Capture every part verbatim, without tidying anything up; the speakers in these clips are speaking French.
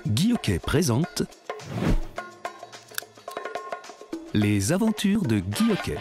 Guy Hockey présente Les aventures de Guy Hockey.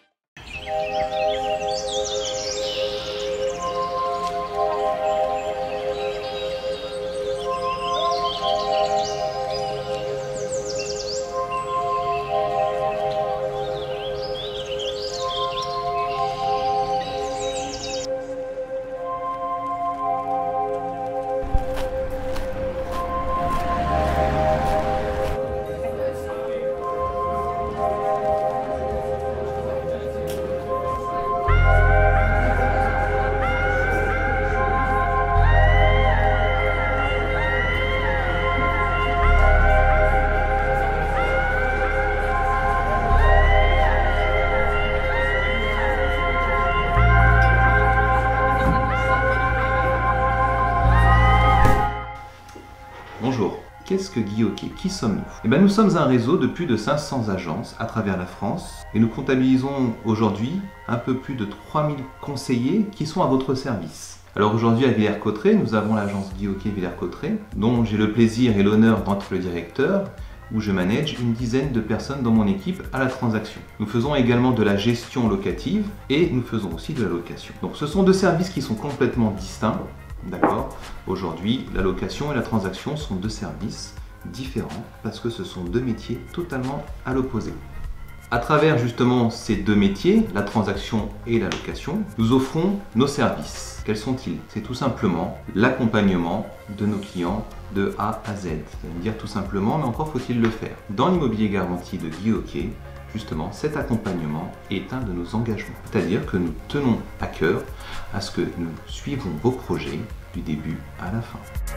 Bonjour, qu'est-ce que Guy Hockey? Qui sommes-nous? Eh bien, nous sommes un réseau de plus de cinq cents agences à travers la France et nous comptabilisons aujourd'hui un peu plus de trois mille conseillers qui sont à votre service. Alors aujourd'hui à Villers-Cotterêts, nous avons l'agence Guy Hockey Villers-Cotterêts dont j'ai le plaisir et l'honneur d'être le directeur, où je manage une dizaine de personnes dans mon équipe à la transaction. Nous faisons également de la gestion locative et nous faisons aussi de la location. Donc ce sont deux services qui sont complètement distincts. D'accord. Aujourd'hui, la location et la transaction sont deux services différents parce que ce sont deux métiers totalement à l'opposé. À travers justement ces deux métiers, la transaction et la location, nous offrons nos services. Quels sont-ils? C'est tout simplement l'accompagnement de nos clients de A à Z. Vous allez me dire tout simplement, mais encore faut-il le faire. Dans l'immobilier garanti de Guy Hockey, justement, cet accompagnement est un de nos engagements. C'est-à-dire que nous tenons à cœur à ce que nous suivons vos projets du début à la fin.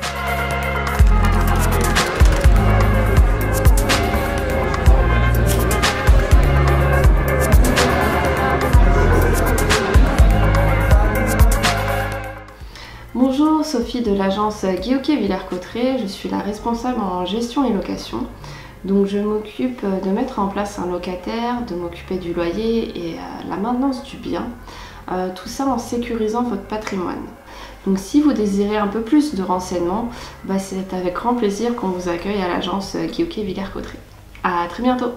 Bonjour, Sophie de l'agence Guy Hockey Villers-Cotterêts. Je suis la responsable en gestion et location. Donc je m'occupe de mettre en place un locataire, de m'occuper du loyer et euh, la maintenance du bien. Euh, tout ça en sécurisant votre patrimoine. Donc si vous désirez un peu plus de renseignements, bah, c'est avec grand plaisir qu'on vous accueille à l'agence Guy Hockey Villers-Cotterêts. À très bientôt.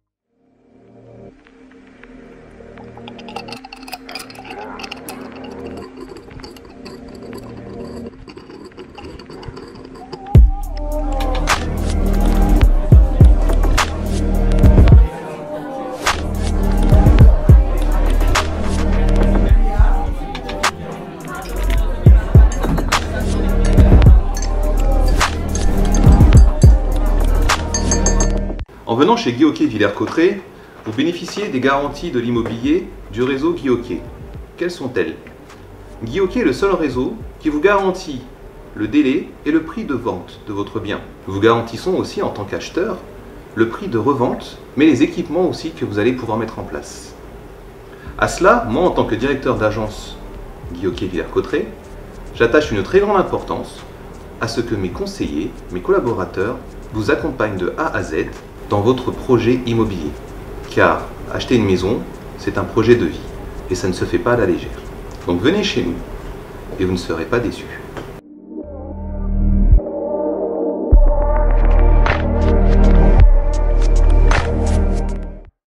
En venant chez Guy Hockey Villers-Cotterêts, vous bénéficiez des garanties de l'immobilier du réseau Guy Hockey. Quelles sont-elles? Guy Hockey est le seul réseau qui vous garantit le délai et le prix de vente de votre bien. Nous vous garantissons aussi en tant qu'acheteur le prix de revente, mais les équipements aussi que vous allez pouvoir mettre en place. À cela, moi en tant que directeur d'agence Guy Hockey Villers-Cotterêts, j'attache une très grande importance à ce que mes conseillers, mes collaborateurs vous accompagnent de A à Z dans votre projet immobilier. Car acheter une maison, c'est un projet de vie et ça ne se fait pas à la légère. Donc venez chez nous et vous ne serez pas déçus.